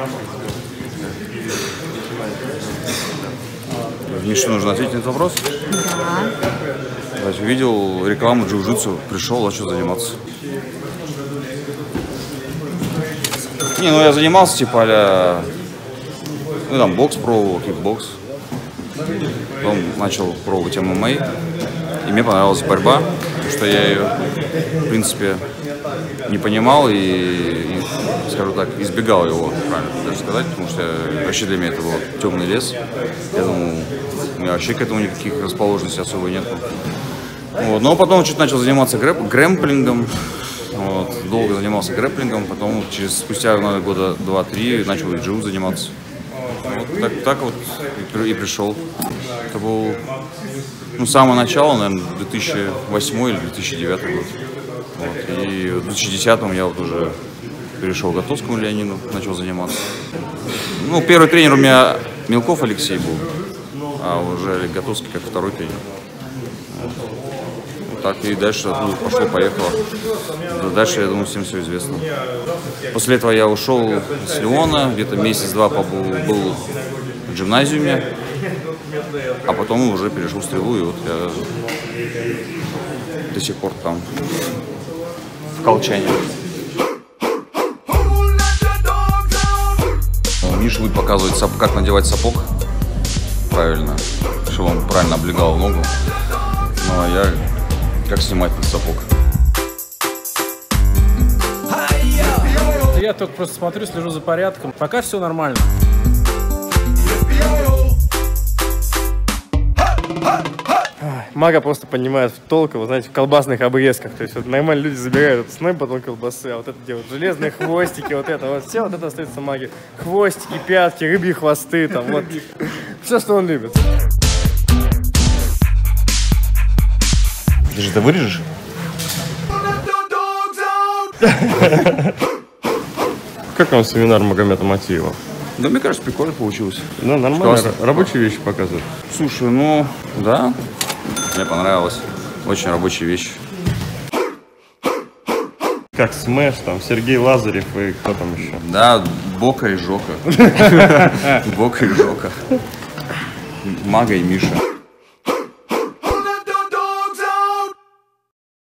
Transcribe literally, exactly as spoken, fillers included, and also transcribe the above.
Мише, нужно ответить на этот вопрос? Да. Значит, видел рекламу джиу-джитсу, пришел, начал заниматься. Не, ну я занимался, типа, а-ля, ну там бокс пробовал, кикбокс. Потом начал пробовать эм эм а, и мне понравилась борьба, потому что я ее, в принципе, не понимал и, и, скажу так, избегал его, правильно даже сказать, потому что вообще для меня это был темный лес. Я думал, у меня вообще к этому никаких расположенностей особо нет. Вот. Но потом чуть начал заниматься грэп, грэмплингом. Вот. Долго занимался грэплингом, потом через спустя наверное, года два-три начал и джиу заниматься. Вот так, так вот и, и пришел. Это был, ну, с самого начала, наверное, две тысячи восьмой или две тысячи девятый год. Вот. И в две тысячи десятом я вот уже перешел к Готовскому Леониду, начал заниматься. Ну, первый тренер у меня Мелков Алексей был, а уже Готовский как второй тренер. Вот так и дальше пошло-поехало. Дальше, я думаю, всем все известно. После этого я ушел с Леона, где-то месяц-два побыл был в гимназиуме, а потом уже перешел в Стрелу, и вот я до сих пор там, в Колчане. Миша будет показывать, как надевать сапог правильно, чтобы он правильно облегал ногу. Ну а я как снимать этот сапог. Я только просто смотрю, слежу за порядком. Пока все нормально. Мага просто понимает толк, вы знаете, в колбасных обрезках. То есть вот нормально люди забирают этот сной, потом колбасы, а вот это делают железные хвостики, вот это вот все, вот это остается маги. Хвостики, пятки, рыбьи хвосты, там вот. Все, что он любит. Ты же это вырежешь? Как вам семинар Магомета Матиева? Да, мне кажется, прикольно получилось. Да, нормально, рабочие вещи показывают. Слушай, ну, да, мне понравилось. Очень рабочие вещи. Как Смэш, там, Сергей Лазарев и кто там еще? Да, Бока и Жока. Бока и Жока. Мага и Миша.